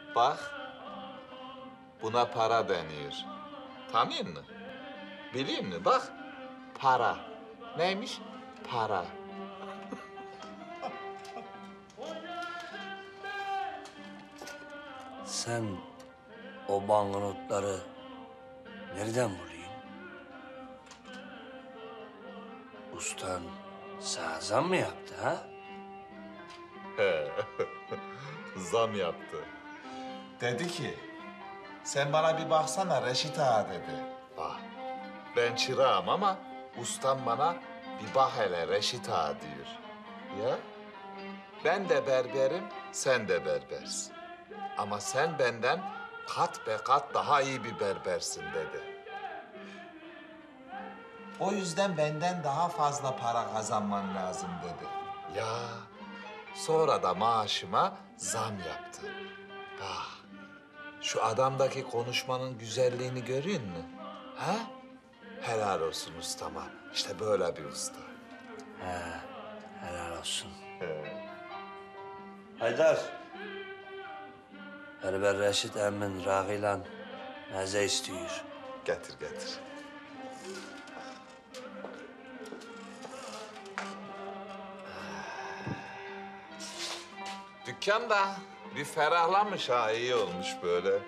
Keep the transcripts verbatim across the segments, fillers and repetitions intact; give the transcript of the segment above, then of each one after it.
Bak, buna para deniyor. Tanıyor musun? Biliyor musun? Bak, para. Neymiş? Para. Sen o banknotları nereden buluyorsun? Ustan sana zam mı yaptı ha? He, zam yaptı. Dedi ki, sen bana bir baksana Reşit Ağa dedi. Bak, ben çırağım ama ustam bana bir bak hele Reşit Ağa diyor. Ya, ben de berberim, sen de berbersin. Ama sen benden kat be kat daha iyi bir berbersin dedi. O yüzden benden daha fazla para kazanman lazım dedi. Ya, sonra da maaşıma zam yaptı. Bak, şu adamdaki konuşmanın güzelliğini görüyor musun? Ha? Helal olsun ustama. İşte böyle bir usta. He, helal olsun. Haydar. Berber Reşit emmin Rağı'yla meze istiyor. Getir, getir. Dükkan da bir ferahlamış ha, iyi olmuş böyle.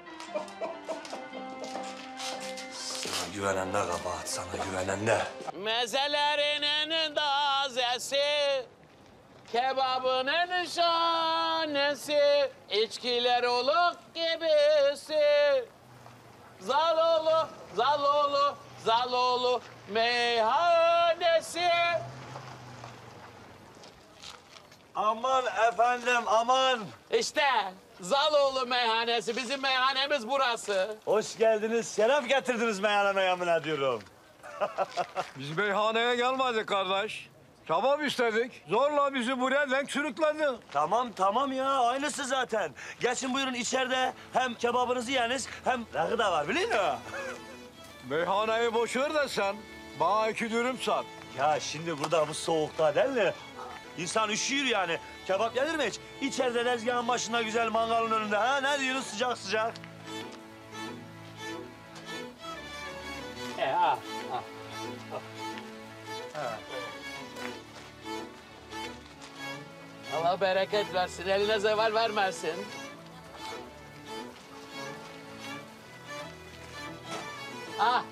Sana güvenen de kabahat, sana güvenen de. Mezelerinin tazesi, kebabının şanesi, içkiler oluk gibisi. Zaloğlu, Zaloğlu, Zaloğlu meyhanesi. Aman efendim, aman. İşte Zaloğlu meyhanesi, bizim meyhanemiz burası. Hoş geldiniz, şeref getirdiniz meyhaneme yemin ediyorum. Biz meyhaneye gelmedik kardeş. Kebap istedik. Zorla bizi buraya denk sürükledi. Tamam, tamam ya, aynısı zaten. Geçin buyurun içeride hem kebabınızı yeniz hem rakı da var biliyor musun? Meyhaneyi boş ver de sen. Bana iki dürüm sat. Ya şimdi burada bu soğukta değil mi? İnsan üşüyor yani. Kebap yenir mi hiç? İçeride tezgahın başında güzel mangalın önünde. Ha ne diyorsunuz sıcak sıcak? E, ha, ha. Allah bereket versin, eline zeval vermesin. Ah.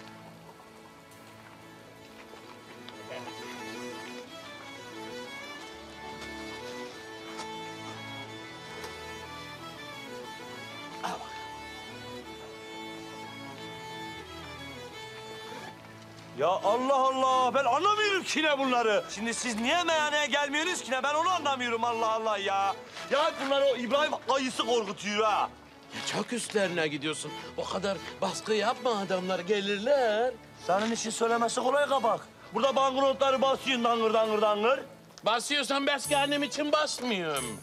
Ya Allah Allah ben anlamıyorum ki ne bunları. Şimdi siz niye meyhaneye gelmiyorsunuz ki ne? Ben onu anlamıyorum Allah Allah ya. Ya bunlar o İbrahim ayısı korkutuyor ha. Çok üstlerine gidiyorsun. O kadar baskı yapma, adamlar gelirler. Senin işin söylemesi kolay kabak. Burada banknotları basıyorsun dangır dangır dangır. Basıyorsan ben kendim için basmıyorum.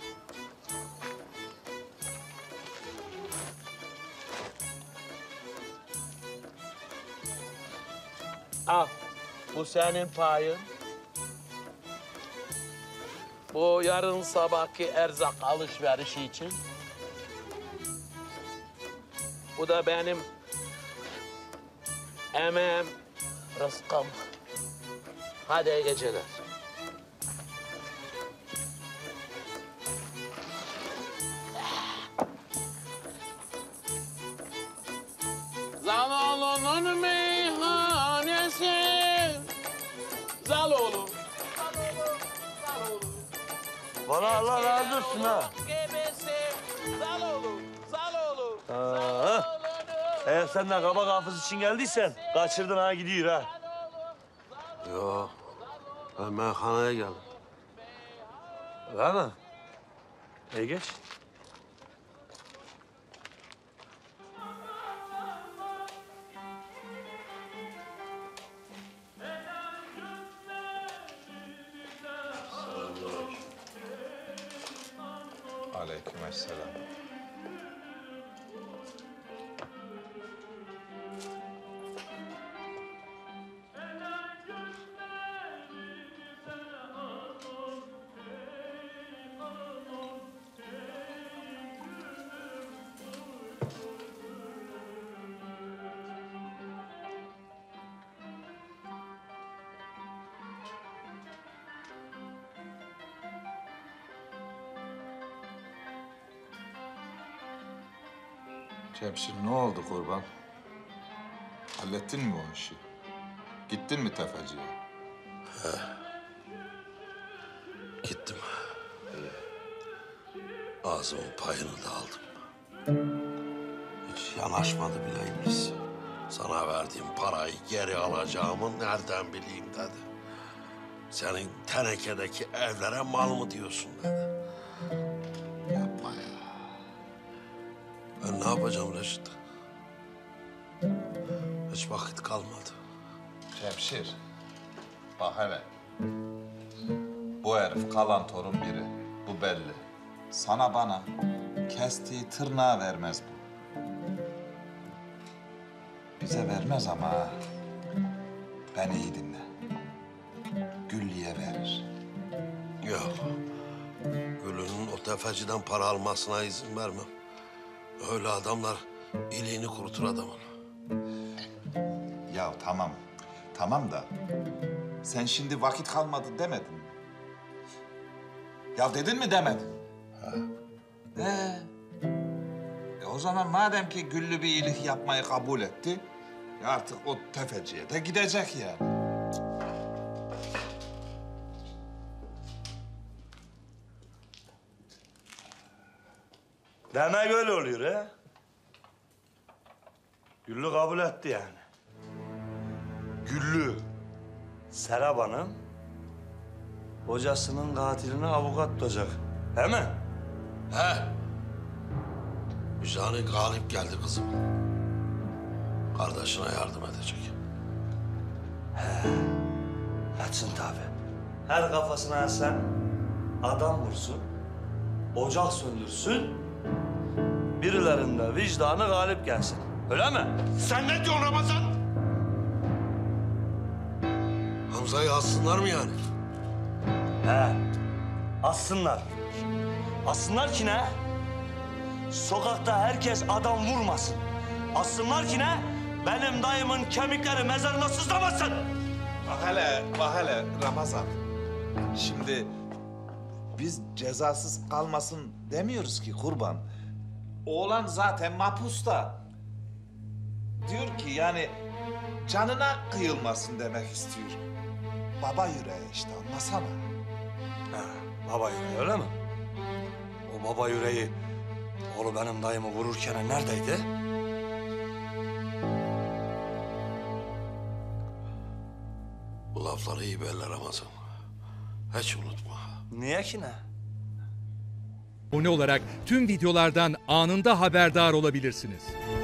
Al, bu senin payın. Bu yarın sabahki erzak alışverişi için. Bu da benim emeğim, rızkım. Hadi iyi geceler. Zaloğlu'nun meyhanesi. Zaloğlu. Bana Allah razı olsun ha. Zaloğlu, Zaloğlu, Ha. Eğer sen de kabak hafız için geldiysen kaçırdın ha gidiyor ha. Yok. Ben meyhaneye geldim. Öyle mi? İyi geç. Aleykümselam. Cemşir ne oldu kurban? Hallettin mi o işi? Gittin mi tefeciye? Gittim. Ağzımın payını da aldım. Hiç yanaşmadı bile iblis. Sana verdiğim parayı geri alacağımı nereden bileyim dedi. Senin tenekedeki evlere mal mı diyorsun dedi. Yapma ya. Ben ne yapacağım Reşit? Hiç vakit kalmadı. Cemşir, bak hele. Bu herif kalan torun biri. Bu belli. Sana bana kestiği tırnağı vermez bu. Bize vermez ama beni iyi dinle. Güllü'ye verir. Yok. Gül'ün o tefeciden para almasına izin vermem. Öyle adamlar iliğini kurutur adamın. Ya tamam, tamam da sen şimdi vakit kalmadı demedin mi? Ya dedin mi demedin? Ha. Ee, e o zaman madem ki Güllü bir iyilik yapmayı kabul etti, ya artık o tefeciye de gidecek yani. Demek öyle oluyor ha? Güllü kabul etti yani. Güllü, Serap Hanım, kocasının katilini avukat tutacak. He mi? He. Müjani galip geldi kızım. Kardeşine yardım edecek. Etsin tabii. Her kafasına sen adam vursun, ocak söndürsün, birilerinde vicdanı galip gelsin. Öyle mi? Sen ne diyorsun Ramazan? Hamza'yı assınlar mı yani? He, assınlar. Assınlar ki ne? Sokakta herkes adam vurmasın. Assınlar ki ne? Benim dayımın kemikleri mezarına sızlamasın. Bak hele, bak hele Ramazan. Şimdi biz cezasız kalmasın demiyoruz ki kurban. Oğlan zaten mahpusta. Diyor ki yani canına kıyılmasın demek istiyor. Baba yüreği işte anlasana. Ha, baba yüreği öyle mi? O baba yüreği oğlu benim dayımı vururken neredeydi? Bu lafları iyi belli Ramazan. Hiç unutma. Niye ki ne? Abone olarak tüm videolardan anında haberdar olabilirsiniz.